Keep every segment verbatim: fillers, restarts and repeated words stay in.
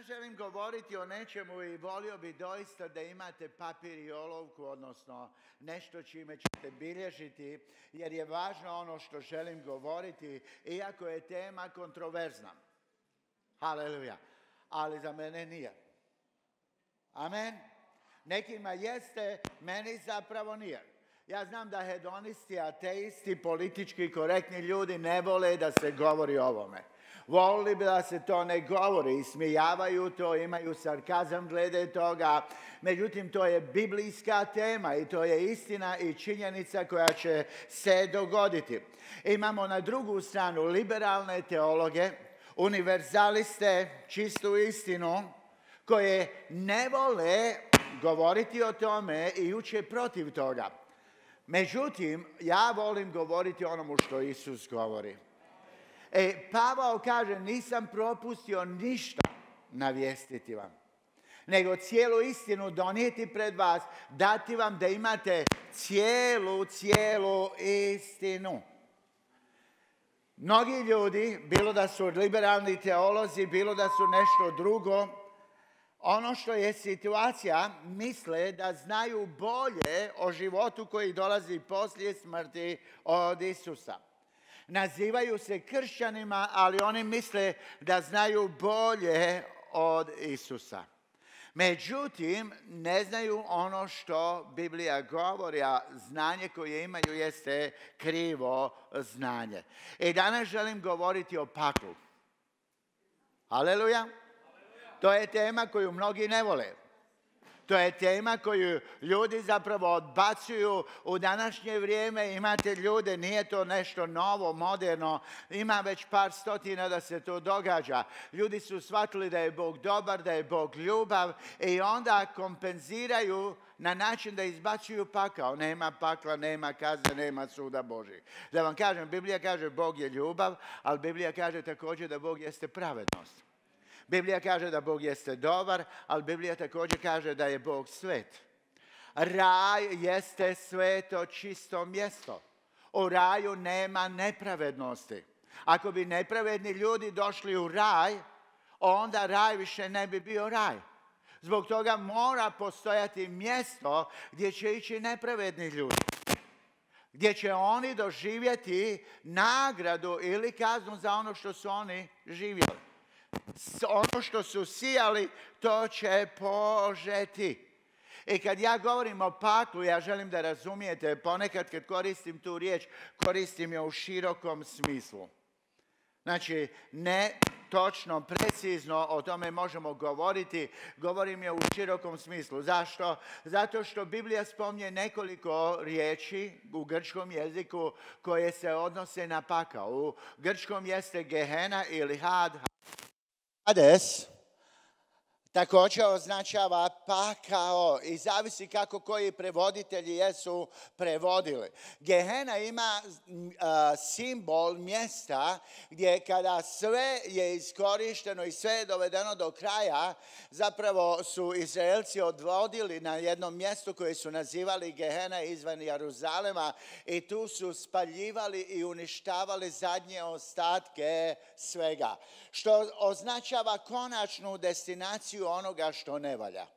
Danas želim govoriti o nečemu i volio bi doista da imate papir i olovku, odnosno nešto čime ćete bilježiti, jer je važno ono što želim govoriti, iako je tema kontroverzna. Haleluja. Ali za mene nije. Amen. Nekima jeste, meni zapravo nije. Ja znam da hedonisti, ateisti, politički korektni ljudi ne vole da se govori o ovome. Volili bi da se to ne govori, ismijavaju to, imaju sarkazam glede toga. Međutim, to je biblijska tema i to je istina i činjenica koja će se dogoditi. Imamo na drugu stranu liberalne teologe, univerzaliste, čistu istinu, koje ne vole govoriti o tome i uče protiv toga. Međutim, ja volim govoriti onomu što Isus govori. E, Pavao kaže, nisam propustio ništa navijestiti vam, nego cijelu istinu donijeti pred vas, dati vam da imate cijelu, cijelu istinu. Mnogi ljudi, bilo da su liberalni teolozi, bilo da su nešto drugo, ono što je situacija, misle da znaju bolje o životu koji dolazi poslije smrti od Isusa. Nazivaju se kršćanima, ali oni misle da znaju bolje od Isusa. Međutim, ne znaju ono što Biblija govori, a znanje koje imaju jeste krivo znanje. I danas želim govoriti o paklu. Haleluja. To je tema koju mnogi ne vole. To je tema koju ljudi zapravo odbacuju u današnje vrijeme. Imate ljude, nije to nešto novo, moderno. Ima već par stotina da se to događa. Ljudi su shvatili da je Bog dobar, da je Bog ljubav i onda kompenziraju na način da izbacuju pakao. Nema pakla, nema kazne, nema suda Božih. Da vam kažem, Biblija kaže Bog je ljubav, ali Biblija kaže također da Bog jeste pravednost. Biblija kaže da Bog jeste dobar, ali Biblija također kaže da je Bog svet. Raj jeste sveto, čisto mjesto. U raju nema nepravednosti. Ako bi nepravedni ljudi došli u raj, onda raj više ne bi bio raj. Zbog toga mora postojati mjesto gdje će ići nepravedni ljudi. Gdje će oni doživjeti nagradu ili kaznu za ono što su oni živjeli. Ono što su sijali, to će požeti. I kad ja govorim o paklu, ja želim da razumijete, ponekad kad koristim tu riječ, koristim je u širokom smislu. Znači, ne točno, precizno o tome možemo govoriti, govorim je u širokom smislu. Zašto? Zato što Biblija spominje nekoliko riječi u grčkom jeziku koje se odnose na pakao. U grčkom jeste Gehena ili Had. Hades također označava pakao i zavisi kako koji prevoditelji jesu prevodili. Gehena ima uh, simbol mjesta gdje kada sve je iskorišteno i sve je dovedeno do kraja, zapravo su Izraelci odvodili na jednom mjestu koje su nazivali Gehena izvan Jeruzalema i tu su spaljivali i uništavali zadnje ostatke svega. Što označava konačnu destinaciju onoga što ne valja.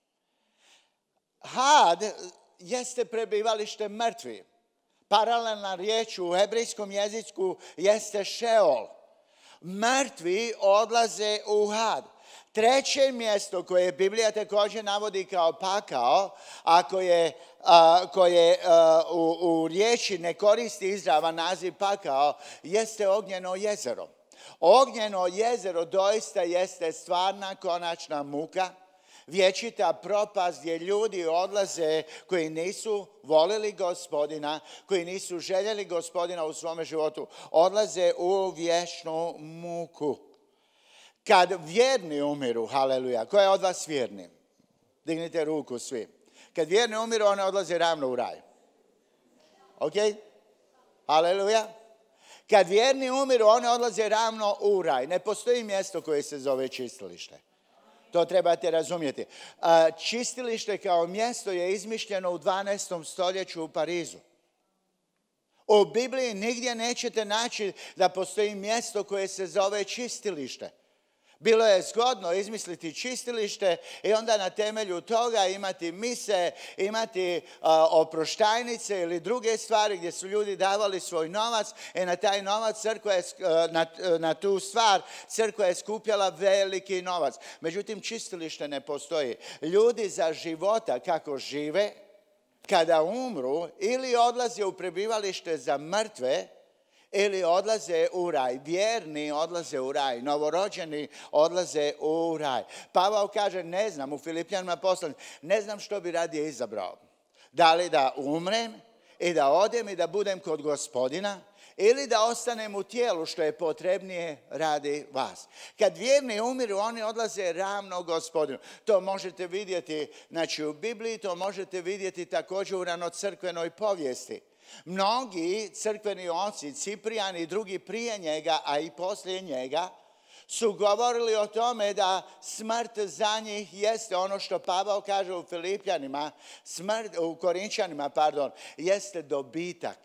Had jeste prebivalište mrtvi. Paralelna riječ u hebrejskom jeziku jeste Šeol. Mrtvi odlaze u Had. Treće mjesto koje Biblija također navodi kao pakao, a koje, a, koje a, u, u riječi ne koristi izravan naziv pakao, jeste Ognjeno jezero. Ognjeno jezero doista jeste stvarna konačna muka, vječita propast gdje ljudi odlaze koji nisu volili Gospodina, koji nisu željeli Gospodina u svome životu, odlaze u vječnu muku. Kad vjerni umiru, haleluja, ko je od vas vjerni? Dignite ruku svi. Kad vjerni umiru, oni odlaze ravno u raj. Ok? Haleluja. Kad vjerni umiru, oni odlaze ravno u raj. Ne postoji mjesto koje se zove čistilište. To trebate razumjeti. Čistilište kao mjesto je izmišljeno u dvanaestom stoljeću u Parizu. U Bibliji nigdje nećete naći da postoji mjesto koje se zove čistilište. Bilo je zgodno izmisliti čistilište i onda na temelju toga imati mise, imati uh, oproštajnice ili druge stvari gdje su ljudi davali svoj novac i na taj novac crkva je, uh, na, uh, na tu stvar crkva je skupljala veliki novac. Međutim, čistilište ne postoji. Ljudi za života kako žive, kada umru ili odlaze u prebivalište za mrtve, ili odlaze u raj. Vjerni odlaze u raj. Novorođeni odlaze u raj. Pavao kaže, ne znam, u Filipljanima poslani, ne znam što bi radije izabrao. Da li da umrem i da odem i da budem kod Gospodina, ili da ostanem u tijelu što je potrebnije radi vas. Kad vjerni umiru, oni odlaze ravno Gospodinu. To možete vidjeti znači, u Bibliji, to možete vidjeti također u ranocrkvenoj povijesti. Mnogi crkveni oci, Ciprijan i drugi prije njega, a i poslije njega, su govorili o tome da smrt za njih jeste ono što Pavao kaže u Filipljanima, smrt, u Korinčanima, pardon, jeste dobitak.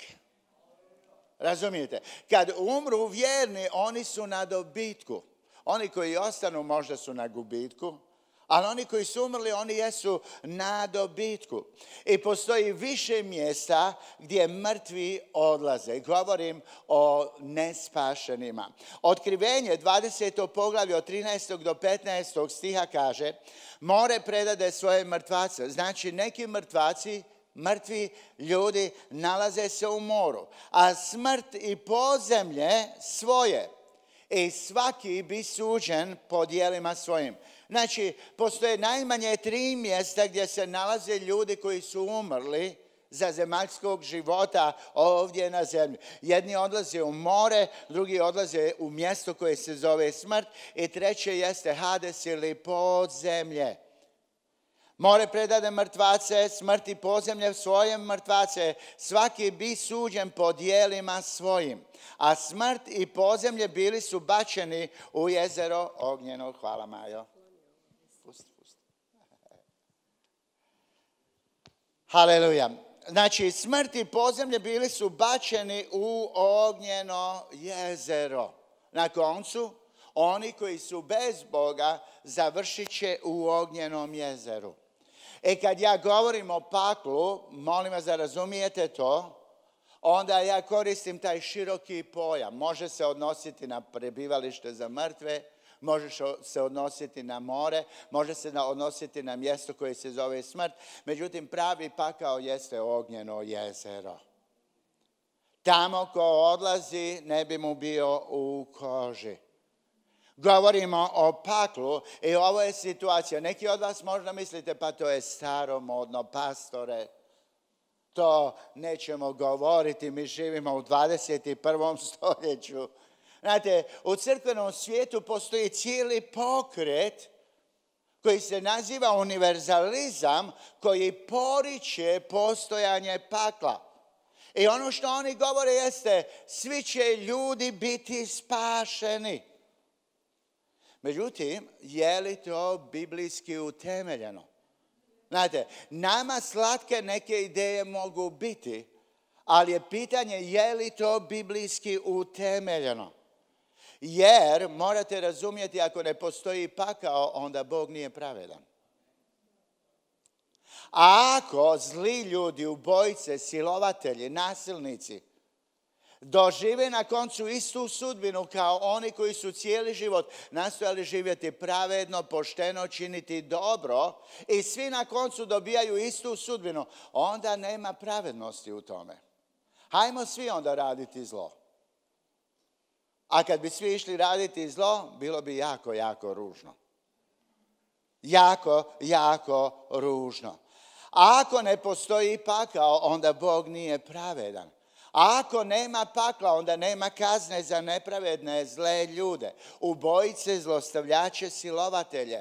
Razumijete? Kad umru vjerni, oni su na dobitku. Oni koji ostanu možda su na gubitku, ali oni koji su umrli, oni jesu na dobitku. I postoji više mjesta gdje mrtvi odlaze. Govorim o nespašenima. Otkrivenje dvadeseto poglavlje od trinaestog do petnaestog stiha kaže, more predade svoje mrtvace. Znači neki mrtvaci, mrtvi ljudi nalaze se u moru, a smrt i podzemlje svoje. I svaki bi suđen po djelima svojim. Znači, postoje najmanje tri mjesta gdje se nalaze ljudi koji su umrli za zemaljskog života ovdje na zemlji. Jedni odlaze u more, drugi odlaze u mjesto koje se zove smrt i treće jeste Hades ili podzemlje. More predade mrtvace, smrt i podzemlje svoje mrtvace, svaki bi suđen po djelima svojim. A smrt i podzemlje bili su bačeni u jezero ognjeno. Hvala, Majo. Pusti, pusti. Haleluja. Znači, smrt i podzemlje bili su bačeni u ognjeno jezero. Na koncu, oni koji su bez Boga završit će u ognjenom jezeru. E kad ja govorim o paklu, molim vas da razumijete to, onda ja koristim taj široki pojam. Može se odnositi na prebivalište za mrtve, može se odnositi na more, može se odnositi na mjesto koje se zove smrt. Međutim, pravi pakao jeste ognjeno jezero. Tamo ko odlazi ne bi mu bio u koži. Govorimo o paklu i ovo je situacija. Neki od vas možda mislite pa to je staromodno, pastore. To nećemo govoriti, mi živimo u dvadeset prvom stoljeću. Znate, u crkvenom svijetu postoji cijeli pokret koji se naziva univerzalizam, koji poriče postojanje pakla. I ono što oni govore jeste, svi će ljudi biti spašeni. Međutim, je li to biblijski utemeljeno? Znate, nama slatke neke ideje mogu biti, ali je pitanje je li to biblijski utemeljeno. Jer morate razumjeti, ako ne postoji pakao, onda Bog nije pravedan. A ako zli ljudi, ubojice, silovatelji, nasilnici, dožive na koncu istu sudbinu kao oni koji su cijeli život nastojali živjeti pravedno, pošteno, činiti dobro i svi na koncu dobijaju istu sudbinu, onda nema pravednosti u tome. Hajmo svi onda raditi zlo. A kad bi svi išli raditi zlo, bilo bi jako, jako ružno. Jako, jako ružno. A ako ne postoji pakao, onda Bog nije pravedan. A ako nema pakla, onda nema kazne za nepravedne, zle ljude, ubojice, zlostavljače, silovatelje.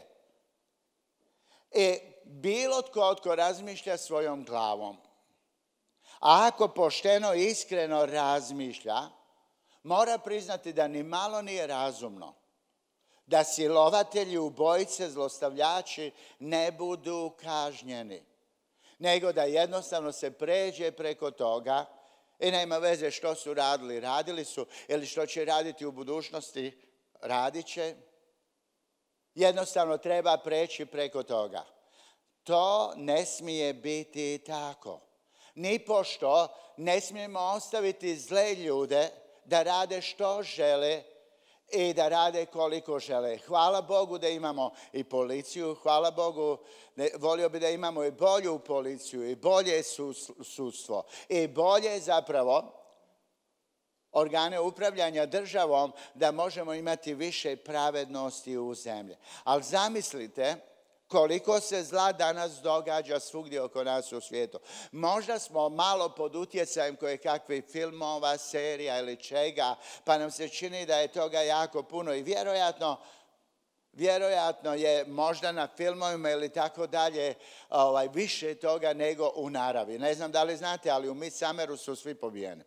I bilo tko tko razmišlja svojom glavom. A ako pošteno i iskreno razmišlja, mora priznati da ni malo nije razumno da silovatelji, ubojice, zlostavljači ne budu kažnjeni, nego da jednostavno se pređe preko toga i nema veze što su radili, radili su, ili što će raditi u budućnosti, radit će. Jednostavno treba preći preko toga. To ne smije biti tako. Nipošto ne smijemo ostaviti zle ljude da rade što žele i da rade koliko žele. Hvala Bogu da imamo i policiju, hvala Bogu, volio bi da imamo i bolju policiju i bolje sudstvo i bolje zapravo organe upravljanja državom da možemo imati više pravednosti u zemlji. Ali zamislite koliko se zla danas događa svugdje oko nas u svijetu. Možda smo malo pod utjecajem koje kakvih filmova, serija ili čega, pa nam se čini da je toga jako puno i vjerojatno Vjerojatno je možda na filmovima ili tako dalje ovaj, više toga nego u naravi. Ne znam da li znate, ali u Midsummeru su svi pobijeni.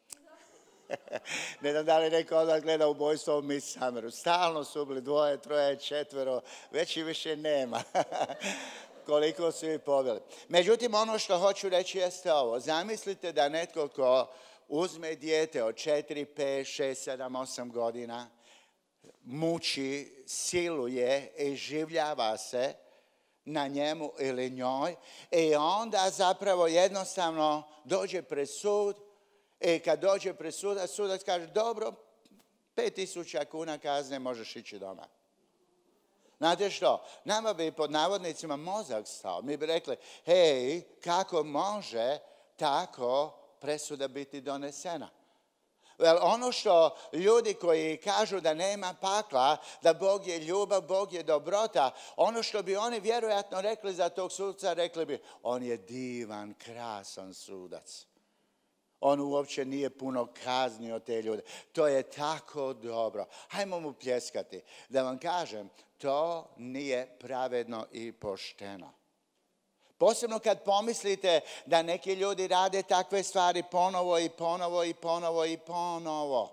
Ne znam da li neko od vas gleda ubojstvo u Midsummeru. Stalno su bili dvoje, troje, četvero, već i više nema. Koliko su ih pobili. Međutim, ono što hoću reći jeste ovo. Zamislite da netko ko uzme dijete od četiri, pet, šest, sedam, osam godina, muči, siluje i življava se na njemu ili njoj i onda zapravo jednostavno dođe pred sud i kad dođe pred suda, sudac kaže dobro, pet tisuća kuna kazne možeš ići doma. Znate što? Nama bi pod navodnicima mozak stao. Mi bi rekli, hej, kako može tako presuda biti donesena? Well, ono što ljudi koji kažu da nema pakla, da Bog je ljubav, Bog je dobrota, ono što bi oni vjerojatno rekli za tog sudca, rekli bi, on je divan, krasan sudac. On uopće nije puno kaznio te ljude. To je tako dobro. Hajmo mu pljeskati. Da vam kažem, to nije pravedno i pošteno. Posebno kad pomislite da neki ljudi rade takve stvari ponovo i ponovo i ponovo i ponovo.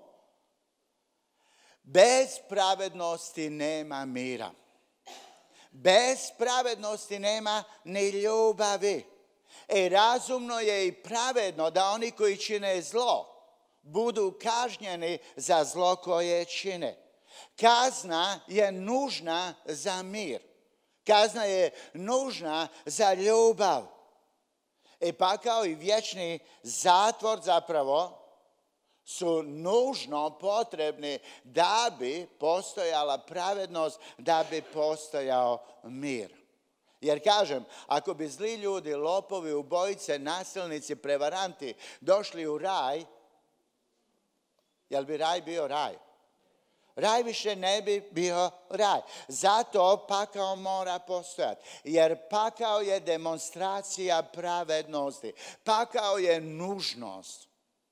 Bez pravednosti nema mira. Bez pravednosti nema ni ljubavi. I razumno je i pravedno da oni koji čine zlo budu kažnjeni za zlo koje čine. Kazna je nužna za mir. Kazna je nužna za ljubav. I pakao i vječni zatvor zapravo su nužno potrebni da bi postojala pravednost, da bi postojao mir. Jer kažem, ako bi zli ljudi, lopovi, ubojice, nasilnici, prevaranti došli u raj, jel bi raj bio raj? Raj više ne bi bio raj. Zato pakao mora postojati. Jer pakao je demonstracija pravednosti. Pakao je nužnost.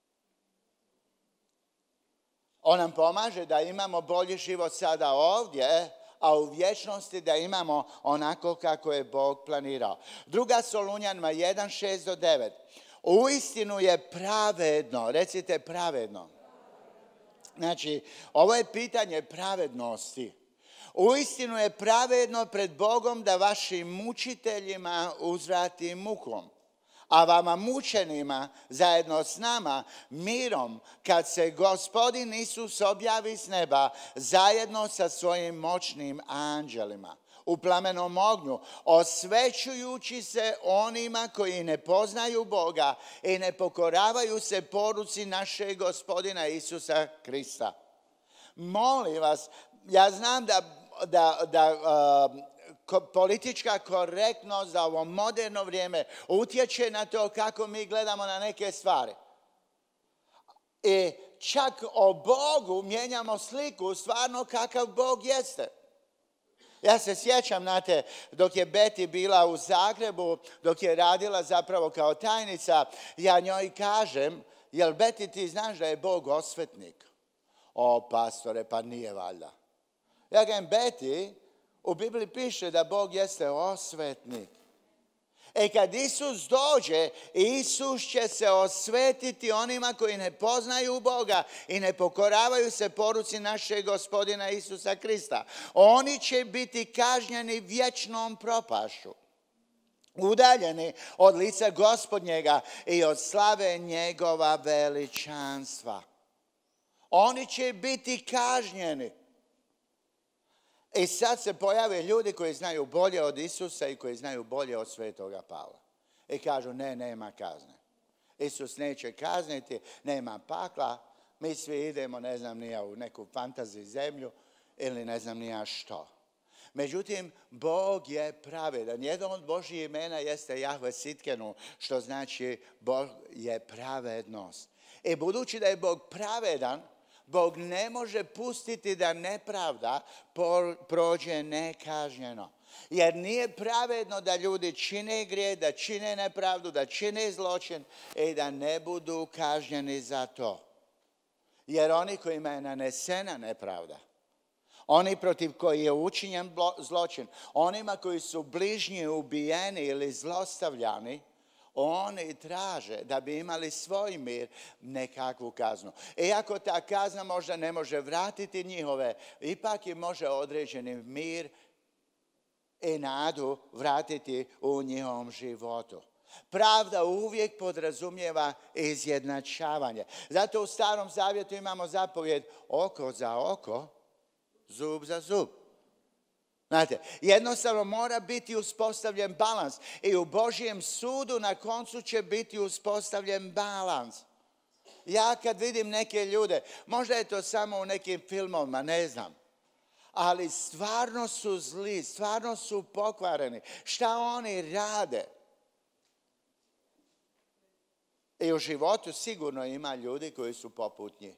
On nam pomaže da imamo bolji život sada ovdje, a u vječnosti da imamo onako kako je Bog planirao. Druga Solunjanima jedan, šest do devet. Uistinu je pravedno, recite pravedno. Znači, ovo je pitanje pravednosti. Uistinu je pravedno pred Bogom da vašim mučiteljima uzvrati mukom, a vama mučenima zajedno s nama mirom, kad se Gospodin Isus objavi s neba zajedno sa svojim moćnim anđelima u plamenom ognju, osvećujući se onima koji ne poznaju Boga i ne pokoravaju se poruci našeg Gospodina Isusa Krista. Molim vas, ja znam da, da, da uh, politička korektnost za ovo moderno vrijeme utječe na to kako mi gledamo na neke stvari. I čak o Bogu mijenjamo sliku stvarno kakav Bog jeste. Ja se sjećam, znate, dok je Beti bila u Zagrebu, dok je radila zapravo kao tajnica, ja njoj kažem, jel Beti ti znaš da je Bog osvetnik? O, pastore, pa nije valjda. Ja kažem, Beti, u Bibliji piše da Bog jeste osvetnik. E kad Isus dođe, Isus će se osvetiti onima koji ne poznaju Boga i ne pokoravaju se poruci našeg Gospodina Isusa Krista. Oni će biti kažnjeni vječnom propašću, udaljeni od lica Gospodnjega i od slave njegova veličanstva. Oni će biti kažnjeni. I sad se pojave ljudi koji znaju bolje od Isusa i koji znaju bolje od svetoga Pavla. I kažu, ne, nema kazne. Isus neće kazniti, nema pakla, mi svi idemo, ne znam, nija u neku fantasy zemlju ili ne znam nija što. Međutim, Bog je pravedan. Jedno od Božjih imena jeste Jahve Sitkenu, što znači Bog je pravednost. I budući da je Bog pravedan, Bog ne može pustiti da nepravda prođe nekažnjeno. Jer nije pravedno da ljudi čine grije, da čine nepravdu, da čine zločin i da ne budu kažnjeni za to. Jer oni kojima je nanesena nepravda, oni protiv koji je učinjen zločin, onima koji su bližnji ubijeni ili zlostavljani, oni traže da bi imali svoj mir nekakvu kaznu. Iako ta kazna možda ne može vratiti njihove, ipak im može određeni mir i nadu vratiti u njihovom životu. Pravda uvijek podrazumijeva izjednačavanje. Zato u Starom Zavjetu imamo zapovjed oko za oko, zub za zub. Znate, jednostavno mora biti uspostavljen balans. I u Božjem sudu na koncu će biti uspostavljen balans. Ja kad vidim neke ljude, možda je to samo u nekim filmovima, ne znam. Ali stvarno su zli, stvarno su pokvareni. Šta oni rade? I u životu sigurno ima ljudi koji su poput njih.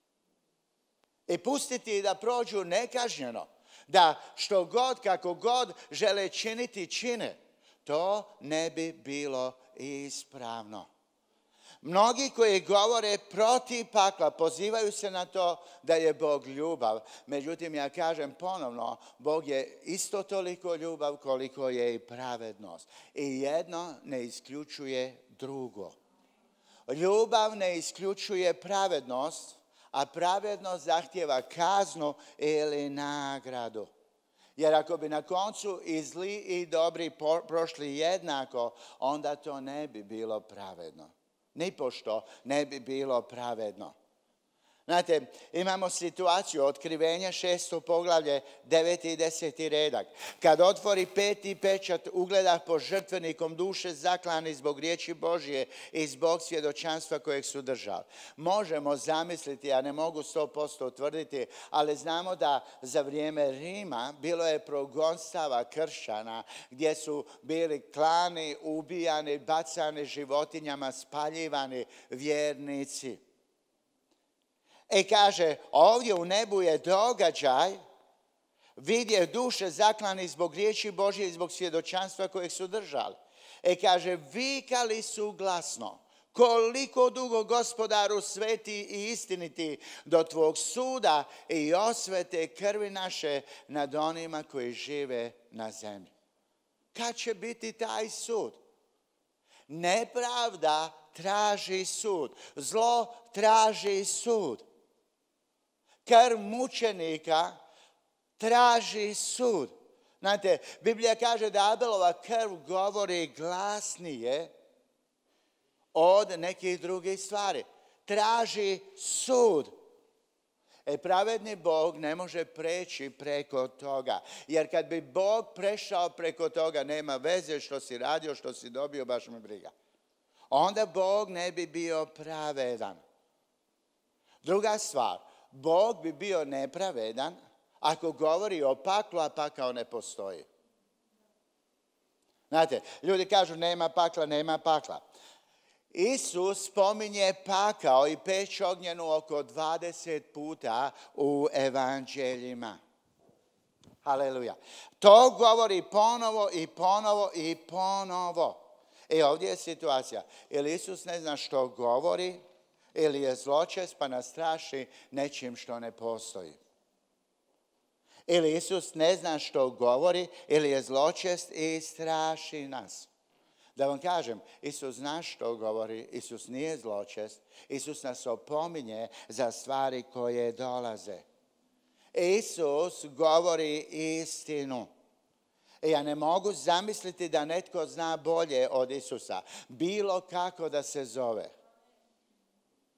I pustiti da prođu nekažnjeno. Da što god, kako god žele činiti, čine. To ne bi bilo ispravno. Mnogi koji govore protiv pakla pozivaju se na to da je Bog ljubav. Međutim, ja kažem ponovno, Bog je isto toliko ljubav koliko je i pravednost. I jedno ne isključuje drugo. Ljubav ne isključuje pravednost, a pravednost zahtjeva kaznu ili nagradu. Jer ako bi na koncu i zli i dobri prošli jednako, onda to ne bi bilo pravedno. Nipošto ne bi bilo pravedno. Znate, imamo situaciju otkrivenja šesto poglavlje, deveti i deseti redak. Kad otvori peti pečat, ugleda po žrtvenikom duše zaklani zbog riječi Božje i zbog svjedočanstva kojeg su držali. Možemo zamisliti, ja ne mogu sto posto utvrditi, ali znamo da za vrijeme Rima bilo je progonstava kršćana gdje su bili klani, ubijani, bacani životinjama, spaljivani vjernici. I kaže, ovdje u nebu je događaj, vidje duše zaklani zbog riječi Božje i zbog svjedočanstva kojeg su držali. I kaže, vikali su glasno, koliko dugo Gospodaru sveti i istiniti do tvog suda i osvete krvi naše nad onima koji žive na zemlji. Kad će biti taj sud? Nepravda traži sud, zlo traži sud. Krv mučenika traži sud. Znate, Biblija kaže da Abelova krv govori glasnije od nekih drugih stvari. Traži sud. E pravedni Bog ne može preći preko toga. Jer kad bi Bog prešao preko toga, nema veze što si radio, što si dobio, baš me briga. Onda Bog ne bi bio pravedan. Druga stvar, Bog bi bio nepravedan ako govori o paklu, a pakao ne postoji. Znate, ljudi kažu nema pakla, nema pakla. Isus spominje pakao i peć ognjenu oko dvadeset puta u evanđeljima. Haleluja. To govori ponovo i ponovo i ponovo. I ovdje je situacija. Ili Isus ne zna što govori, ili je zločest pa nas straši nečim što ne postoji. Ili Isus ne zna što govori, ili je zločest i straši nas. Da vam kažem, Isus zna što govori, Isus nije zločest, Isus nas opominje za stvari koje dolaze. Isus govori istinu. I ja ne mogu zamisliti da netko zna bolje od Isusa, bilo kako da se zove.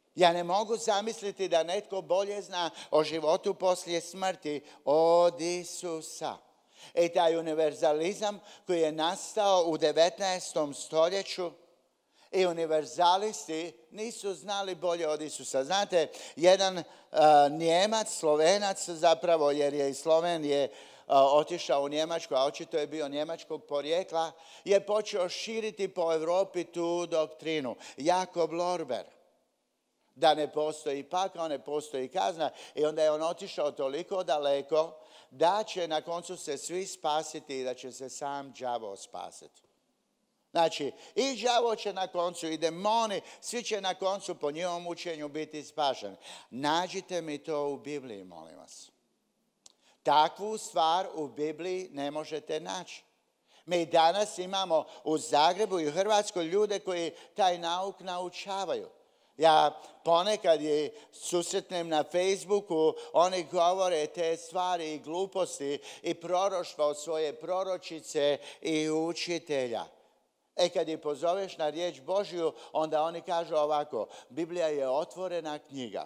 Ja ne mogu zamisliti da netko bolje zna o životu poslije smrti od Isusa. I taj univerzalizam koji je nastao u devetnaestom stoljeću i univerzalisti nisu znali bolje od Isusa. Znate, jedan uh, Njemac, Slovenac zapravo, jer je iz Slovenije uh, otišao u Njemačku, a očito je bio njemačkog porijekla, je počeo širiti po Europi tu doktrinu. Jakob Lorber. Da ne postoji pakao, ne postoji kazna. I onda je on otišao toliko daleko da će na koncu se svi spasiti i da će se sam đavo spasiti. Znači, i đavo će na koncu, i demoni, svi će na koncu po njihovom učenju biti spašeni. Nađite mi to u Bibliji, molim vas. Takvu stvar u Bibliji ne možete naći. Mi danas imamo u Zagrebu i u Hrvatskoj ljude koji taj nauk naučavaju. Ja ponekad je susretnem na Facebooku, oni govore te stvari i gluposti i proroštva od svoje proročice i učitelja. E kad ih pozoveš na riječ Božju, onda oni kažu ovako, Biblija je otvorena knjiga.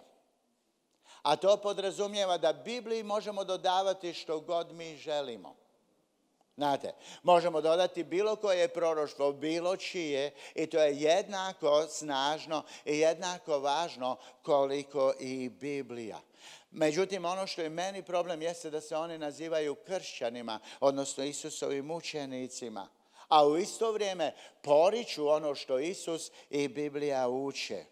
A to podrazumijeva da Bibliji možemo dodavati što god mi želimo. Znate, možemo dodati bilo koje proroštvo, bilo čije, i to je jednako snažno i jednako važno koliko i Biblija. Međutim, ono što je meni problem jeste da se oni nazivaju kršćanima, odnosno Isusovim učenicima. A u isto vrijeme poriču ono što Isus i Biblija uče.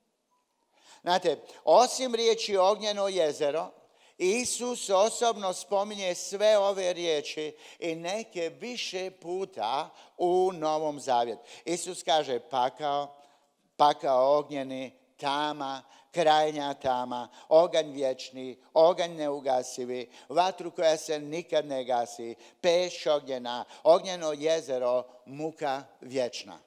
Znate, osim riječi ognjeno jezero, Isus osobno spominje sve ove riječi i neke više puta u Novom Zavjetu. Isus kaže pakao, pakao ognjeni, tama, krajnja tama, oganj vječni, oganj neugasivi, vatru koja se nikad ne gasi, peć ognjena, ognjeno jezero, muka vječna.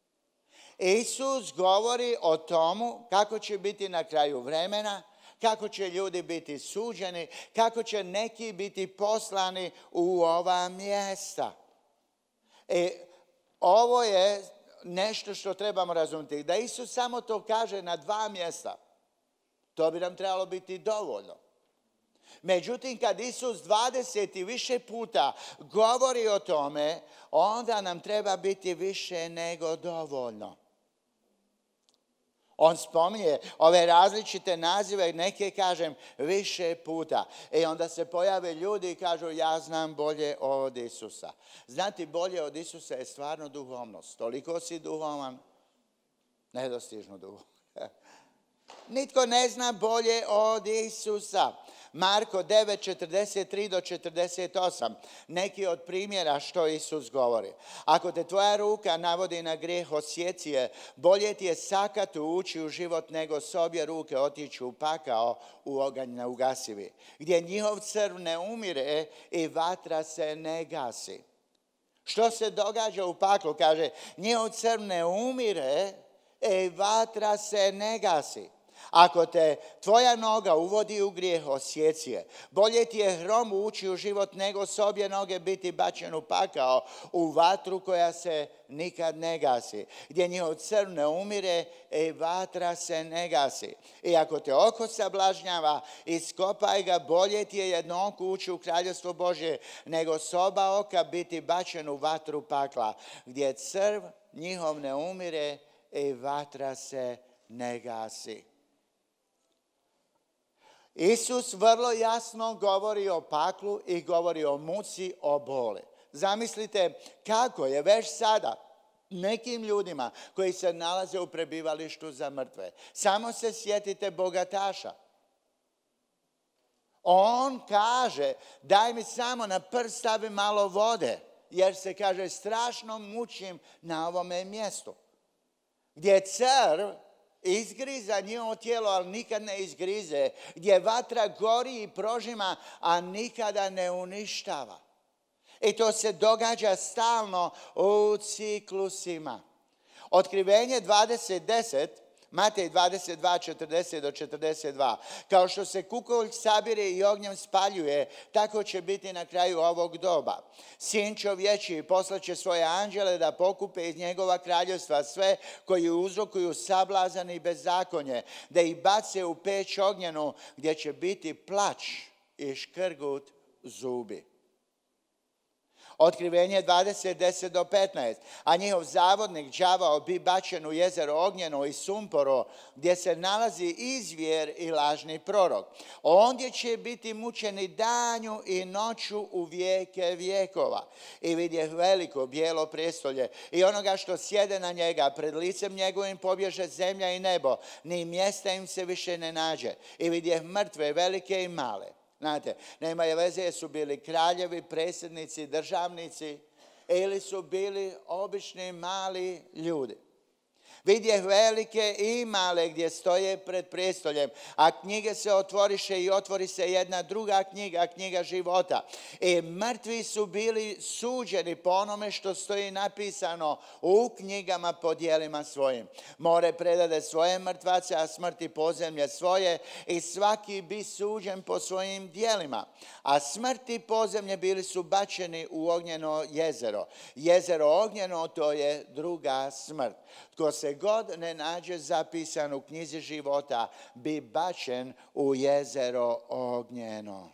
Isus govori o tomu kako će biti na kraju vremena, kako će ljudi biti suđeni, kako će neki biti poslani u ova mjesta. I ovo je nešto što trebamo razumjeti. Da Isus samo to kaže na dva mjesta, to bi nam trebalo biti dovoljno. Međutim, kad Isus dvadeset i više puta govori o tome, onda nam treba biti više nego dovoljno. On spominje ove različite nazive, neke kažem više puta. I onda se pojave ljudi i kažu ja znam bolje od Isusa. Znati bolje od Isusa je stvarno duhovnost. Toliko si duhovan, nedostižno duhovan. Nitko ne zna bolje od Isusa. Marko devet, četrdeset tri do četrdeset osam. Neki od primjera što Isus govori. Ako te tvoja ruka navodi na grijeh, osjeci je, bolje ti je sakatu ući u život nego s obje ruke otići u pakao, u oganj neugasivi. Gdje njihov crv ne umire i vatra se ne gasi. Što se događa u paklu? Kaže, njihov crv ne umire i vatra se ne gasi. Ako te tvoja noga uvodi u grijeh, osjeci je. Bolje ti je hrom ući u život nego s obje noge biti bačen u pakao, u vatru koja se nikad ne gasi. Gdje njihov crv ne umire i vatra se ne gasi. I ako te oko sablažnjava, iskopaj ga, bolje ti je jedno oko ući u kraljevstvo Božje nego s oba oka biti bačen u vatru pakla. Gdje crv njihov ne umire i vatra se ne gasi. Isus vrlo jasno govori o paklu i govori o muci, o boli. Zamislite kako je već sada nekim ljudima koji se nalaze u prebivalištu za mrtve. Samo se sjetite bogataša. On kaže, daj mi samo na prst stavi malo vode, jer se kaže strašno mučim na ovome mjestu. Gdje crv izgriza njihovo tijelo, ali nikad ne izgrize. Gdje vatra gori i prožima, a nikada ne uništava. I to se događa stalno u ciklusima. Otkrivenje dvadeset deset Matej dvadeset dva, četrdeset do četrdeset dva. Kao što se kukolj sabire i ognjem spaljuje, tako će biti na kraju ovog doba. Sin čovječiji poslaće svoje anđele da pokupe iz njegova kraljevstva sve koji uzrokuju sablazan i bezakonje, da ih bace u peć ognjenu gdje će biti plač i škrgut zubi. Otkrivenje dvadeset, deset do petnaest. A njihov zavodnik đavao bi bačen u jezero ognjeno i sumporo, gdje se nalazi i zvijer i lažni prorok. Ondje će biti mučeni danju i noću u vijeke vijekova. I vidjeh veliko bijelo prijestolje i onoga što sjede na njega, pred licem njegovim pobježe zemlja i nebo, ni mjesta im se više ne nađe. I vidjeh mrtve, velike i male. Znate, nema je veze jesu bili kraljevi, predsjednici, državnici ili su bili obični mali ljudi. Vidjeh velike i male gdje stoje pred prijestoljem, a knjige se otvoriše i otvori se jedna druga knjiga, knjiga života. I mrtvi su bili suđeni po onome što stoji napisano u knjigama po djelima svojim. More predade svoje mrtvace, a smrti podzemlje svoje, i svaki bi suđen po svojim djelima. A smrti podzemlje bili su bačeni u ognjeno jezero. Jezero ognjeno, to je druga smrt. Tko se god ne nađe zapisan u knjizi života, bi bačen u jezero ognjeno.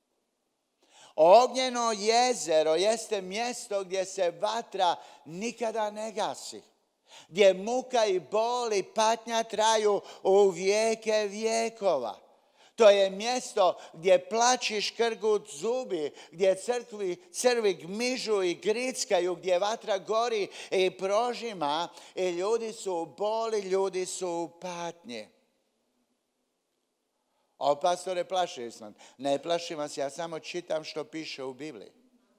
Ognjeno jezero jeste mjesto gdje se vatra nikada ne gasi, gdje muka i bol i patnja traju u vijeke vijekova. To je mjesto gdje plači škrgut zubi, gdje crkvi, crvi gmižu i grickaju, gdje vatra gori i prožima, i ljudi su u boli, ljudi su u patnji. O, pastore, plaši sam. Ne plašim vas, ja samo čitam što piše u Bibliji.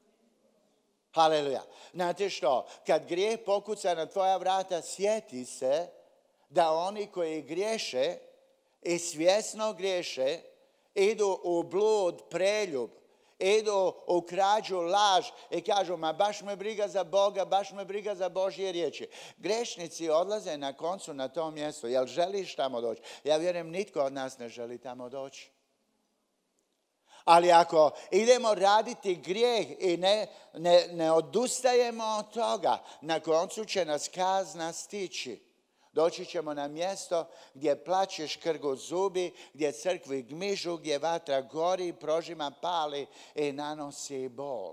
Haleluja. Znate što? Kad grijeh pokuca na tvoja vrata, sjeti se da oni koji griješe i svjesno griješe, idu u blud, preljub, idu u krađu, laž i kažu, ma baš me briga za Boga, baš me briga za Božje riječi. Grešnici odlaze na koncu na to mjesto. Jel želiš tamo doći? Ja vjerujem, nitko od nas ne želi tamo doći. Ali ako idemo raditi grijeh i ne, ne, ne odustajemo od toga, na koncu će nas kazna stići. Doći ćemo na mjesto gdje plače škrgut zubi, gdje crkvi gmižu, gdje vatra gori, prožima pali i nanosi bol.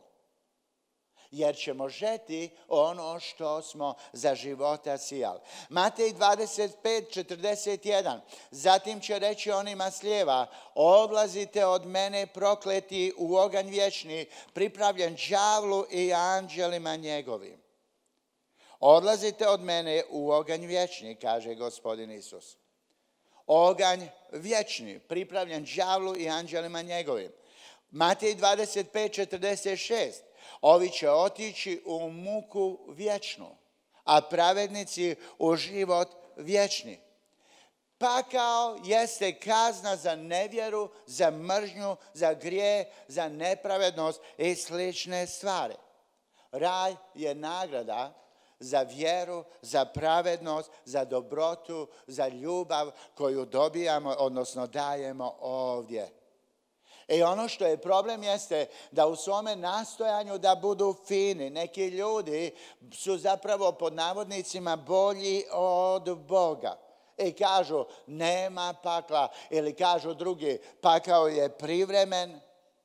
Jer ćemo žeti ono što smo za života sijali. Matej dvadeset pet, četrdeset jedan. Zatim će reći onima s lijeva, odlazite od mene prokleti u oganj vječni, pripravljen đavlu i anđelima njegovim. Odlazite od mene u oganj vječni, kaže Gospodin Isus. Oganj vječni, pripravljen đavlu i anđelima njegovim. Matej dvadeset pet, četrdeset šest. Ovi će otići u muku vječnu, a pravednici u život vječni. Pakao jeste kazna za nevjeru, za mržnju, za grijeh, za nepravednost i slične stvari. Raj je nagrada za vjeru, za pravednost, za dobrotu, za ljubav koju dobijamo, odnosno dajemo ovdje. I ono što je problem jeste da u svome nastojanju da budu fini, neki ljudi su zapravo pod navodnicima bolji od Boga. I kažu nema pakla, ili kažu drugi pakao je privremen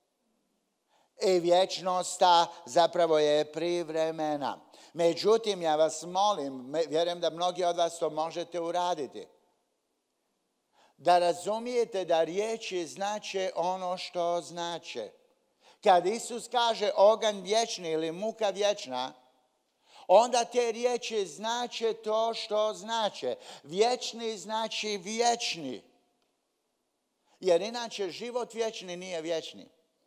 i vječnost ta zapravo je privremena. Međutim, ja vas molim, vjerujem da mnogi od vas to možete uraditi, da razumijete da riječi znače ono što znače. Kad Isus kaže oganj vječni ili muka vječna, onda te riječi znače to što znače. Vječni znači vječni. Jer inače život vječni nije vječni.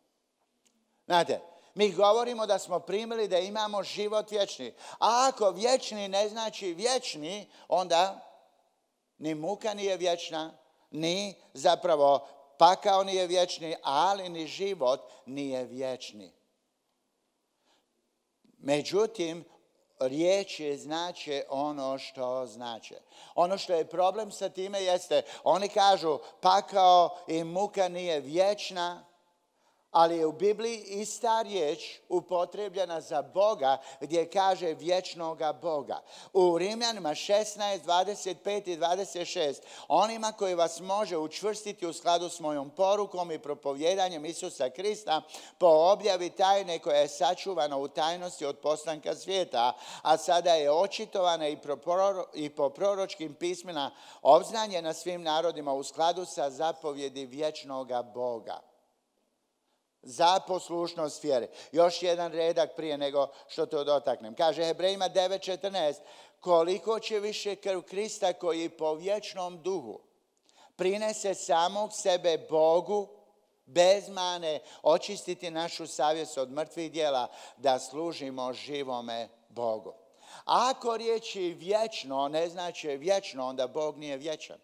Znate, mi govorimo da smo primili da imamo život vječni. A ako vječni ne znači vječni, onda ni muka nije vječna, ni zapravo pakao nije vječni, ali ni život nije vječni. Međutim, riječi znače ono što znače. Ono što je problem sa time jeste, oni kažu pakao i muka nije vječna, ali je u Bibliji ista riječ upotrebljena za Boga gdje kaže vječnoga Boga. U Rimljanima šesnaest, dvadeset pet i dvadeset šest onima koji vas može učvrstiti u skladu s mojom porukom i propovjedanjem Isusa Krista po objavi tajne koja je sačuvana u tajnosti od postanka svijeta, a sada je očitovana i, i po proročkim pismima obznanjena svim narodima u skladu sa zapovjedi vječnoga Boga. Za poslušnost vjere. Još jedan redak prije nego što to dotaknem. Kaže Hebrejima devet četrnaest koliko će više krv Krista koji po vječnom duhu prinese samog sebe Bogu bez mane očistiti našu savjest od mrtvih djela da služimo živome Bogu. Ako riječi vječno ne znači vječno, onda Bog nije vječan.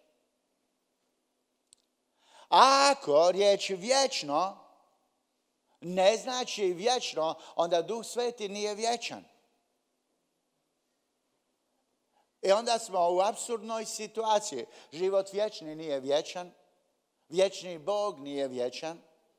Ako riječ vječno ne znači vječno, onda Duh Sveti nije vječan. I onda smo u apsurdnoj situaciji. Život vječni nije vječan, vječni Bog nije vječan,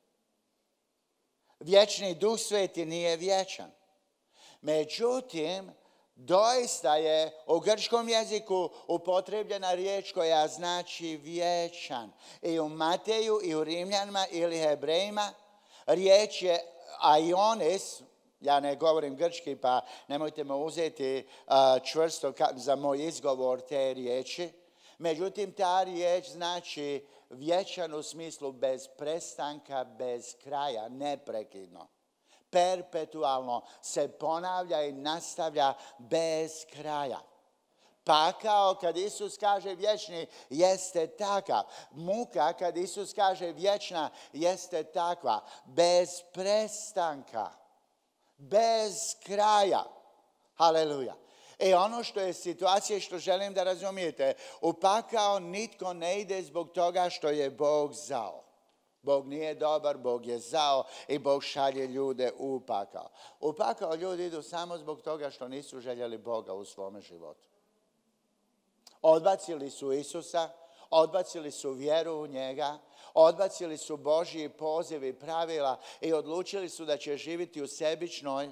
vječni Duh Sveti nije vječan. Međutim, doista je u grčkom jeziku upotrebljena riječ koja znači vječan. I u Mateju, i u Rimljanima ili Hebrejima riječ je aionis, ja ne govorim grčki pa nemojte me uzeti uh, čvrsto za moj izgovor te riječi. Međutim, ta riječ znači vječan u smislu bez prestanka, bez kraja, neprekidno. Perpetualno se ponavlja i nastavlja bez kraja. Pakao kad Isus kaže vječni jeste takav. Muka kad Isus kaže vječna jeste takva. Bez prestanka. Bez kraja. Haleluja. I ono što je situacija što želim da razumijete. U pakao nitko ne ide zbog toga što je Bog zao. Bog nije dobar, Bog je zao i Bog šalje ljude u pakao. U pakao ljudi idu samo zbog toga što nisu željeli Boga u svome životu. Odbacili su Isusa, odbacili su vjeru u njega, odbacili su Božji poziv i pravila i odlučili su da će živjeti u sebičnoj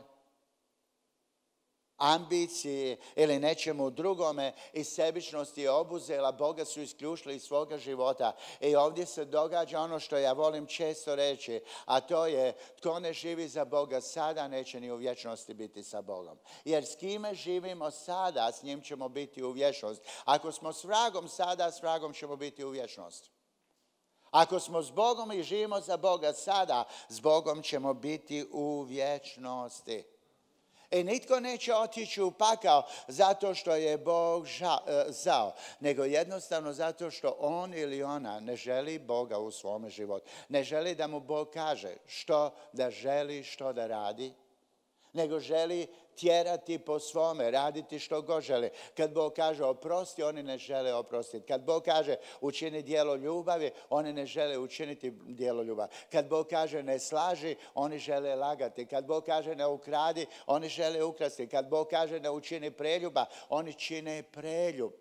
ambiciji ili nečemu drugome i sebičnosti je obuzela, Boga su isključili iz svoga života. I ovdje se događa ono što ja volim često reći, a to je tko ne živi za Boga sada, neće ni u vječnosti biti sa Bogom. Jer s kime živimo sada, s njim ćemo biti u vječnost. Ako smo s vragom sada, s vragom ćemo biti u vječnosti. Ako smo s Bogom i živimo za Boga sada, s Bogom ćemo biti u vječnosti. I nitko neće otići u pakao zato što je Bog ža, zao, nego jednostavno zato što on ili ona ne želi Boga u svome životu. Ne želi da mu Bog kaže što da želi, što da radi, nego želi tjerati po svome, raditi što god žele. Kad Bog kaže oprosti, oni ne žele oprostiti. Kad Bog kaže učini djelo ljubavi, oni ne žele učiniti djelo ljubavi. Kad Bog kaže ne slaži, oni žele lagati. Kad Bog kaže ne ukradi, oni žele ukrasti. Kad Bog kaže ne učini preljuba, oni čine preljub.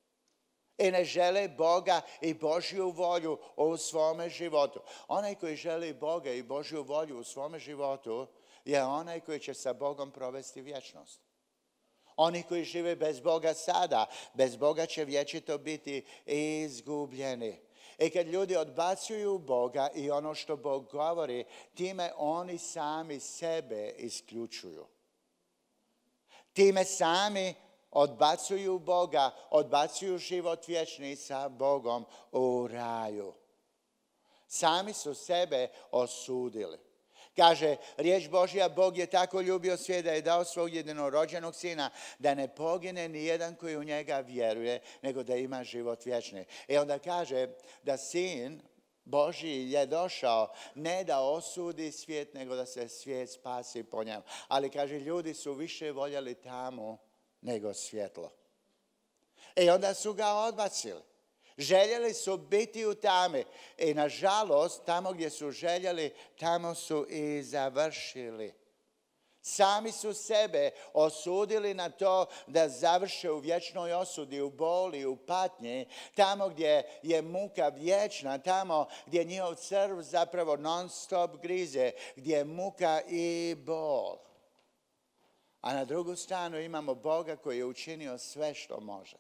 I ne žele Boga i Božju volju u svome životu. Onaj koji želi Boga i Božju volju u svome životu je onaj koji će sa Bogom provesti vječnost. Oni koji žive bez Boga sada, bez Boga će vječito biti izgubljeni. I kad ljudi odbacuju Boga i ono što Bog govori, time oni sami sebe isključuju. Time sami odbacuju Boga, odbacuju život vječni sa Bogom u raju. Sami su sebe osudili. Kaže, riječ Božja, Bog je tako ljubio svijet da je dao svog jedinorođenog sina, da ne pogine ni jedan koji u njega vjeruje, nego da ima život vječni. I onda kaže da sin Božji je došao ne da osudi svijet, nego da se svijet spasi po njemu. Ali kaže, ljudi su više voljeli tamu nego svjetlo. I onda su ga odbacili. Željeli su biti u tami i nažalost tamo gdje su željeli, tamo su i završili. Sami su sebe osudili na to da završe u vječnoj osudi, u boli, u patnji, tamo gdje je muka vječna, tamo gdje njihov crv zapravo non stop grize, gdje je muka i bol. A na drugu stranu imamo Boga koji je učinio sve što može.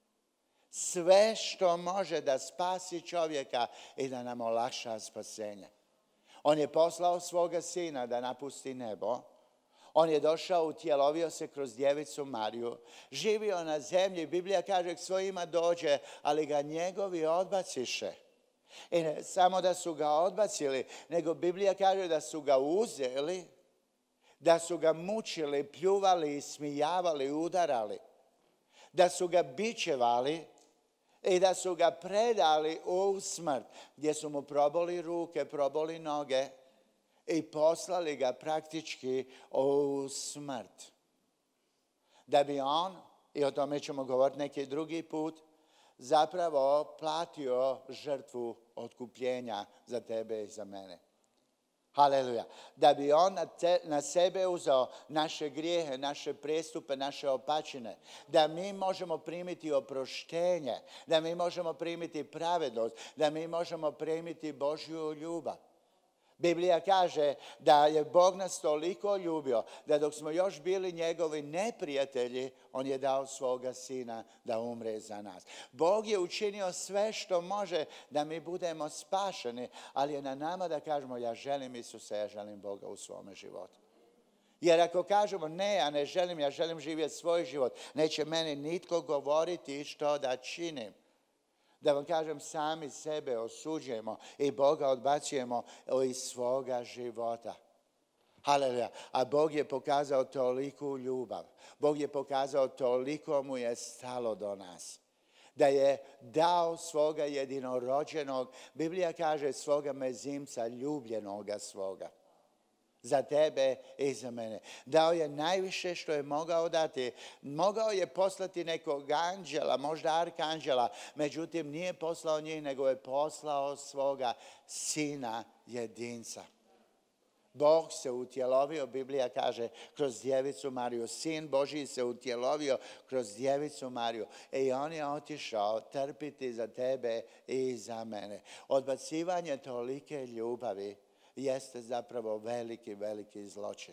Sve što može da spasi čovjeka i da nam olakša spasenje. On je poslao svoga sina da napusti nebo. On je došao, utjelovio se kroz djevicu Mariju, živio na zemlji. Biblija kaže k svojima dođe, ali ga njegovi odbaciše. I ne samo da su ga odbacili, nego Biblija kaže da su ga uzeli, da su ga mučili, pljuvali, ismijavali, udarali, da su ga bičevali i da su ga predali u smrt, gdje su mu proboli ruke, proboli noge i poslali ga praktički u smrt. Da bi on, i o tome ćemo govoriti neki drugi put, zapravo platio žrtvu otkupljenja za tebe i za mene. Haleluja. Da bi on na, te, na sebe uzeo naše grijehe, naše prestupe, naše opačine. Da mi možemo primiti oproštenje. Da mi možemo primiti pravednost. Da mi možemo primiti Božju ljubav. Biblija kaže da je Bog nas toliko ljubio da dok smo još bili njegovi neprijatelji, on je dao svoga sina da umre za nas. Bog je učinio sve što može da mi budemo spašeni, ali je na nama da kažemo ja želim Isusa, ja želim Boga u svome životu. Jer ako kažemo ne, ja ne želim, ja želim živjeti svoj život, neće meni nitko govoriti što da činim. Da vam kažem, sami sebe osuđujemo i Boga odbacujemo iz svoga života. Haleluja. A Bog je pokazao toliku ljubav. Bog je pokazao toliko mu je stalo do nas. Da je dao svoga jedinorođenog, Biblija kaže svoga mezimca, ljubljenoga svoga. Za tebe i za mene. Dao je najviše što je mogao dati. Mogao je poslati nekog anđela, možda arkanđela, međutim nije poslao njih, nego je poslao svoga sina jedinca. Bog se utjelovio, Biblija kaže, kroz djevicu Mariju. Sin Božji se utjelovio kroz djevicu Mariju. I on je otišao trpiti za tebe i za mene. Odbacivanje tolike ljubavi jeste zapravo veliki, veliki zločin.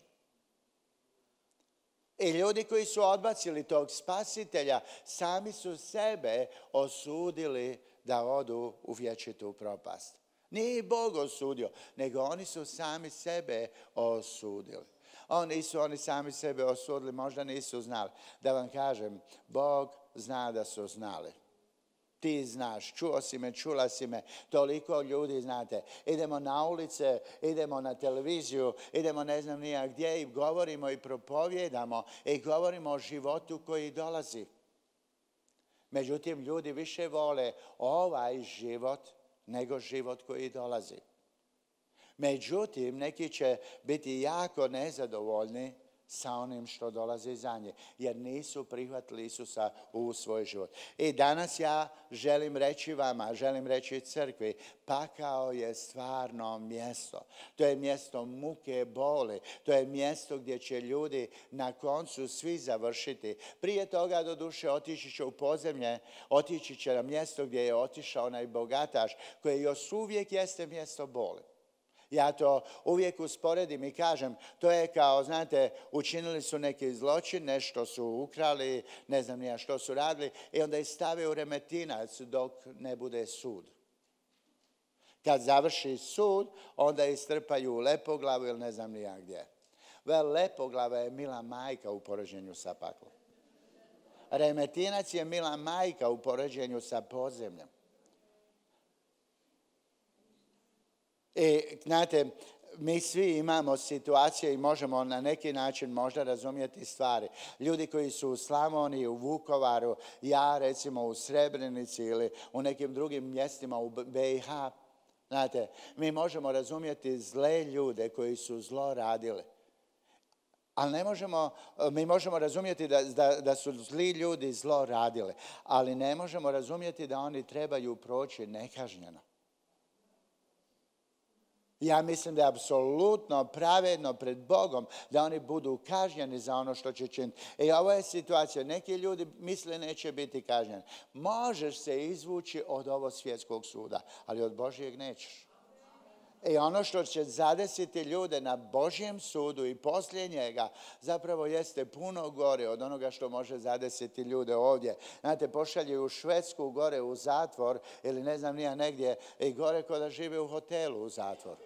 I ljudi koji su odbacili tog spasitelja, sami su sebe osudili da odu u vječitu propast. Nije Bog osudio, nego oni su sami sebe osudili. Oni nisu oni sami sebe osudili, možda nisu znali. Da vam kažem, Bog zna da su znali. Ti znaš, čuo si me, čula si me, toliko ljudi znate. Idemo na ulice, idemo na televiziju, idemo ne znam nija gdje i govorimo i propovjedamo i govorimo o životu koji dolazi. Međutim, ljudi više vole ovaj život nego život koji dolazi. Međutim, neki će biti jako nezadovoljni sa onim što dolazi za nje, jer nisu prihvatili Isusa u svoj život. I danas ja želim reći vama, želim reći crkvi, pakao je stvarno mjesto. To je mjesto muke, boli, to je mjesto gdje će ljudi na koncu svi završiti. Prije toga, do duše, otići će u podzemlje, otići će na mjesto gdje je otišao onaj bogataš, koji još uvijek jeste mjesto boli. Ja to uvijek usporedim i kažem, to je kao, znate, učinili su neki zločin, nešto su ukrali, ne znam nija što su radili, i onda ih stave u Remetinac dok ne bude sud. Kad završi sud, onda ih strpaju u Lepoglavu ili ne znam nija gdje. Vel, Lepoglava je mila majka u poređenju sa paklom. Remetinac je mila majka u poređenju sa podzemljem. I, znate, mi svi imamo situacije i možemo na neki način možda razumjeti stvari. Ljudi koji su u Slavoniji, u Vukovaru, ja recimo u Srebrenici ili u nekim drugim mjestima u be i ha, znate, mi možemo razumjeti zle ljude koji su zlo radili. Ali ne možemo, mi možemo razumjeti da, da, da su zli ljudi zlo radili, ali ne možemo razumjeti da oni trebaju proći nekažnjeno. Ja mislim da je apsolutno pravedno pred Bogom da oni budu kažnjeni za ono što će činiti. I ovo je situacija. Neki ljudi misle neće biti kažnjeni. Možeš se izvući od ovog svjetskog suda, ali od Božjeg nećeš. I ono što će zadesiti ljude na Božjem sudu i poslije njega zapravo jeste puno gore od onoga što može zadesiti ljude ovdje. Znate, pošalju u Švedsku gore u zatvor ili ne znam nija negdje i gore kod da žive u hotelu u zatvor.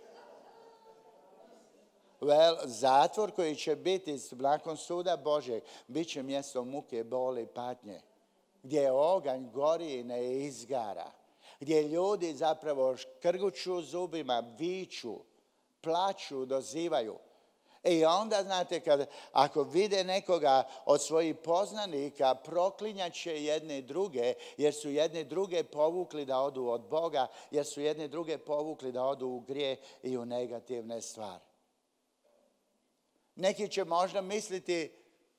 Well, zatvor koji će biti nakon suda Božjeg bit će mjesto muke, boli i patnje. Gdje oganj gori i ne izgara. Gdje ljudi zapravo krguću zubima, viču, plaću, dozivaju. I onda, znate, kad, ako vide nekoga od svojih poznanika, proklinjat će jedne druge, jer su jedne druge povukli da odu od Boga, jer su jedne druge povukli da odu u grijeh i u negativne stvari. Neki će možda misliti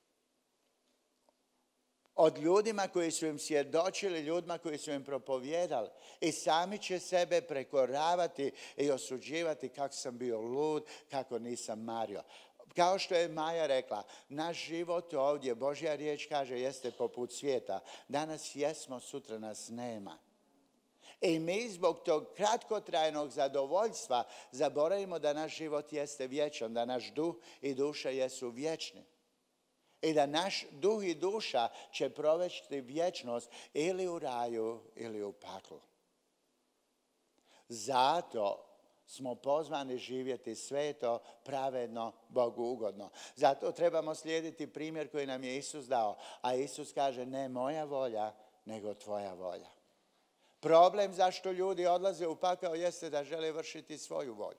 od ljudima koji su im svjedočili, ljudima koji su im propovijedali. I sami će sebe prekoravati i osuđivati kako sam bio lud, kako nisam mario. Kao što je Maja rekla, naš život ovdje, Božja riječ kaže, jeste poput svijeta. Danas jesmo, sutra nas nema. I mi zbog tog kratkotrajnog zadovoljstva zaboravimo da naš život jeste vječan, da naš duh i duša jesu vječni. I da naš duh i duša će provesti vječnost ili u raju ili u paklu. Zato smo pozvani živjeti sveto, pravedno, Bogu ugodno. Zato trebamo slijediti primjer koji nam je Isus dao. A Isus kaže, ne moja volja, nego tvoja volja. Problem zašto ljudi odlaze u pakao jeste da žele vršiti svoju volju.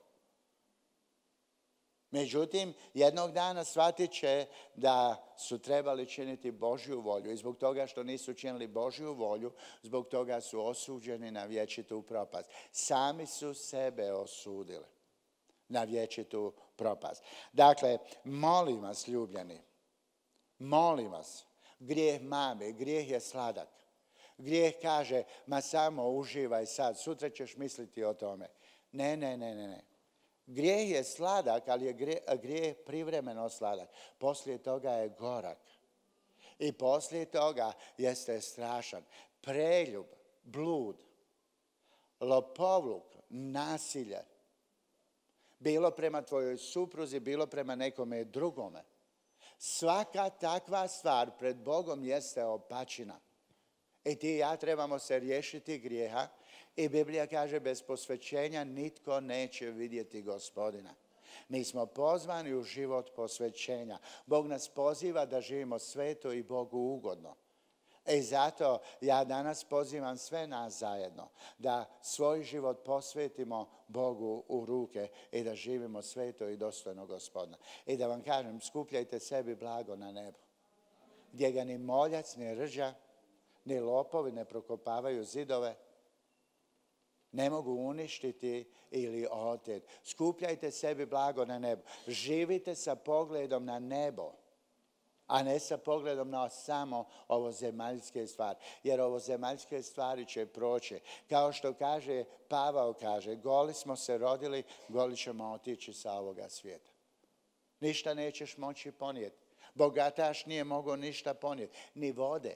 Međutim, jednog dana shvatit će da su trebali činiti Božju volju i zbog toga što nisu činili Božju volju, zbog toga su osuđeni na vječitu propast. Sami su sebe osudili na vječitu propast. Dakle, molim vas, ljubljeni, molim vas, grijeh mame, grijeh je sladak. Grijeh kaže, ma samo uživaj sad, sutra ćeš misliti o tome. Ne, ne, ne, ne, ne. Grijeh je sladak, ali je grijeh privremeno sladak. Poslije toga je gorak. I poslije toga jeste strašan. Preljub, blud, lopovluk, nasilje. Bilo prema tvojoj supruzi, bilo prema nekome drugome. Svaka takva stvar pred Bogom jeste opačina. I ti i ja trebamo se riješiti grijeha. I Biblija kaže, bez posvećenja nitko neće vidjeti Gospodina. Mi smo pozvani u život posvećenja. Bog nas poziva da živimo sveto i Bogu ugodno. I zato ja danas pozivam sve nas zajedno da svoj život posvetimo Bogu u ruke i da živimo sveto i dostojno Gospodina. I da vam kažem, skupljajte sebi blago na nebu, gdje ga ni moljac, ni rđa, ni lopovi ne prokopavaju zidove, ne mogu uništiti ili oteti. Skupljajte sebi blago na nebu. Živite sa pogledom na nebo, a ne sa pogledom na samo ovo zemaljske stvari. Jer ovo zemaljske stvari će proći. Kao što kaže Pavao kaže, goli smo se rodili, goli ćemo otići sa ovoga svijeta. Ništa nećeš moći ponijeti. Bogataš nije mogao ništa ponijeti, ni vode.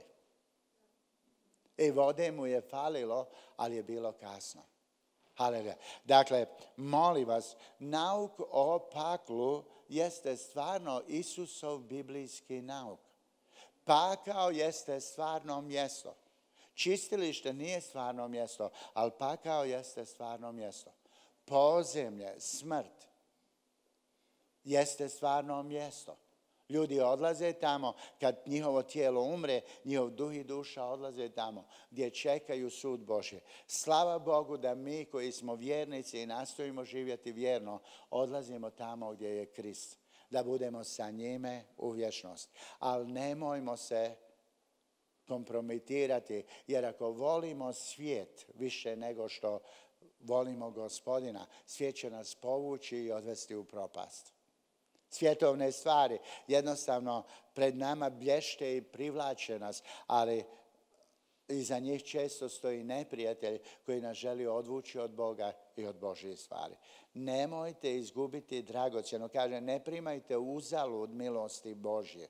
I vode mu je falilo, ali je bilo kasno. Haleluja. Dakle, molim vas, nauk o paklu jeste stvarno Isusov biblijski nauk. Pakao jeste stvarno mjesto. Čistilište nije stvarno mjesto, ali pakao jeste stvarno mjesto. Podzemlje, smrt jeste stvarno mjesto. Ljudi odlaze tamo, kad njihovo tijelo umre, njihov duh i duša odlaze tamo, gdje čekaju sud Božji. Slava Bogu da mi koji smo vjernici i nastojimo živjeti vjerno, odlazimo tamo gdje je Krist. Da budemo sa njime u vječnost. Ali nemojmo se kompromitirati, jer ako volimo svijet više nego što volimo Gospodina, svijet će nas povući i odvesti u propast. Svjetovne stvari jednostavno pred nama blješte i privlače nas, ali iza njih često stoji neprijatelj koji nas želi odvući od Boga i od Božjih stvari. Nemojte izgubiti dragocjeno. Kaže, ne primajte uzalud milosti Božje.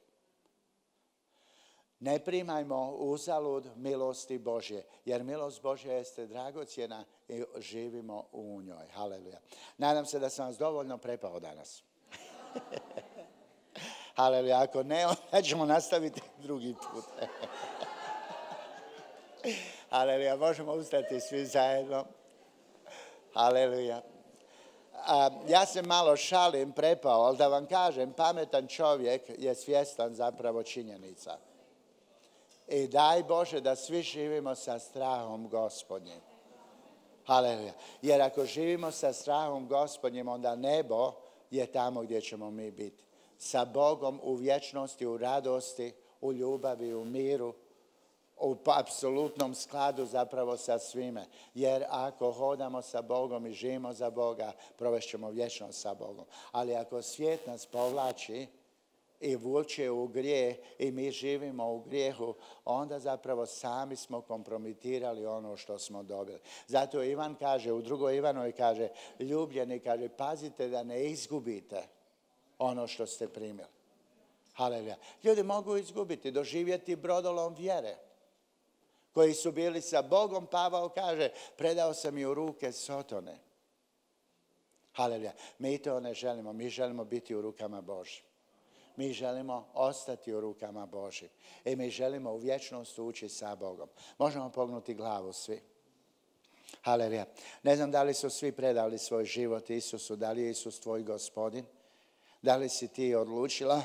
Ne primajmo uzalud milosti Božje, jer milost Božja jeste dragocjena i živimo u njoj. Haleluja. Nadam se da sam vas dovoljno prepao danas. Haleluja. Ako ne, onda ćemo nastaviti drugi put. Haleluja. Možemo ustati svi zajedno. Haleluja. A, ja se malo šalim, prepao, ali da vam kažem, pametan čovjek je svjestan zapravo činjenica. I daj Bože da svi živimo sa strahom Gospodnjim. Haleluja. Jer ako živimo sa strahom Gospodnjim, onda nebo je tamo gdje ćemo mi biti. Sa Bogom u vječnosti, u radosti, u ljubavi, u miru, u apsolutnom skladu zapravo sa svime. Jer ako hodamo sa Bogom i živimo za Boga, provešćemo vječnost sa Bogom. Ali ako svijet nas povlači i vuče u grijeh i mi živimo u grijehu, onda zapravo sami smo kompromitirali ono što smo dobili. Zato Ivan kaže, u drugoj Ivanovoj kaže, ljubljeni, kaže, pazite da ne izgubite ono što ste primili. Haleluja. Ljudi mogu izgubiti, doživjeti brodolom vjere. Koji su bili sa Bogom, Pavao kaže, predao sam i u ruke Sotone. Haleluja. Mi to ne želimo, mi želimo biti u rukama Božjim. Mi želimo ostati u rukama Božjim. I mi želimo u vječnost ući sa Bogom. Možemo pognuti glavu svi. Haleluja. Ne znam da li su svi predali svoj život Isusu, da li je Isus tvoj gospodin, da li si ti odlučila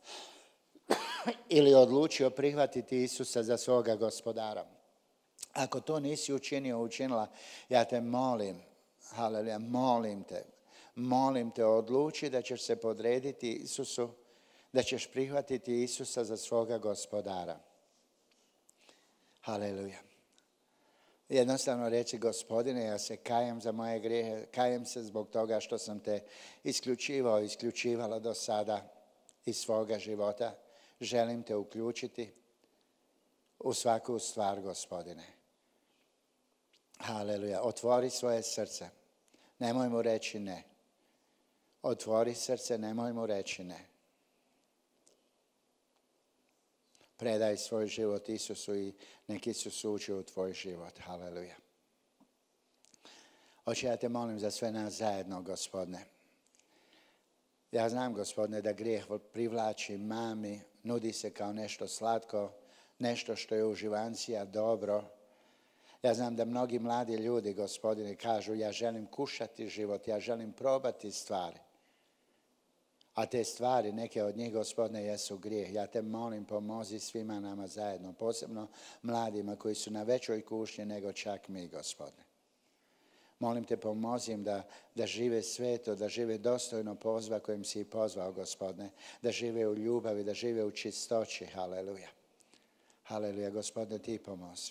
ili odlučio prihvatiti Isusa za svoga gospodara. Ako to nisi učinio, učinila, ja te molim, haleluja, molim te, molim te, odluči da ćeš se podrediti Isusu, da ćeš prihvatiti Isusa za svoga gospodara. Haleluja. Jednostavno reći, Gospodine, ja se kajem za moje grijehe, kajem se zbog toga što sam te isključivao, isključivala do sada iz svoga života. Želim te uključiti u svaku stvar, Gospodine. Haleluja. Otvori svoje srce. Nemoj mu reći ne. Otvori srce, nemoj mu reći ne. Predaj svoj život Isusu i nek Isus uđe u tvoj život. Haleluja. Oče, ja te molim za sve nas zajedno, Gospodine. Ja znam, Gospodine, da grijeh privlači, mami, nudi se kao nešto slatko, nešto što je uživancija, dobro. Ja znam da mnogi mladi ljudi, Gospodine, kažu, ja želim kušati život, ja želim probati stvari. A te stvari, neke od njih, Gospodine, jesu grijeh. Ja te molim, pomozi svima nama zajedno, posebno mladima koji su na većoj kušnji nego čak mi, Gospodine. Molim te, pomozi im da, da žive sveto, da žive dostojno pozva kojim si ih pozvao, Gospodine, da žive u ljubavi, da žive u čistoći. Haleluja. Haleluja, Gospodine, ti pomozi.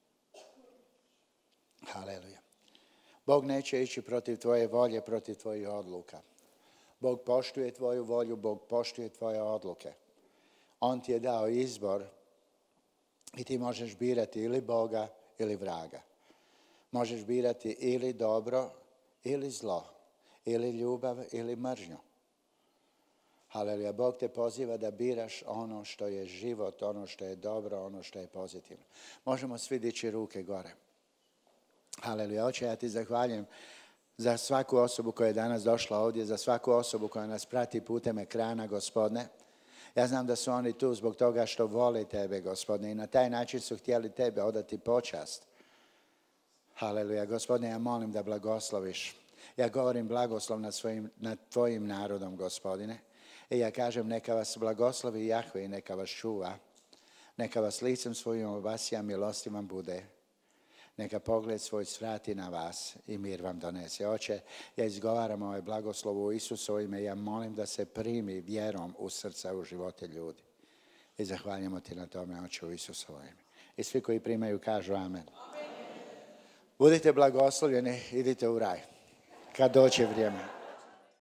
Haleluja. Bog neće ići protiv tvoje volje, protiv tvojih odluka. Bog poštuje tvoju volju, Bog poštuje tvoje odluke. On ti je dao izbor i ti možeš birati ili Boga ili vraga. Možeš birati ili dobro ili zlo, ili ljubav ili mržnju. Haleluja, Bog te poziva da biraš ono što je život, ono što je dobro, ono što je pozitivno. Možemo svi dići ruke gore. Haleluja, Oče, ja ti zahvaljujem za svaku osobu koja je danas došla ovdje, za svaku osobu koja nas prati putem ekrana, Gospodine. Ja znam da su oni tu zbog toga što vole tebe, Gospodine, i na taj način su htjeli tebe odati počast. Haleluja, Gospodine, ja molim da blagosloviš. Ja govorim blagoslov nad, svojim, nad tvojim narodom, Gospodine. I ja kažem, neka vas blagoslovi Jahve i neka vas čuva. Neka vas licem svojim obasija milosti vam bude. Neka pogled svoj svrati na vas i mir vam donese. Oče, ja izgovaram ovaj blagoslov u Isusovo ime. Ja molim da se primi vjerom u srca, u živote ljudi. I zahvaljujemo ti na tome, Oče, u Isusovo ime. I svi koji primaju kažu amen. Budite blagoslovljeni, idite u raj. Kad dođe vrijeme.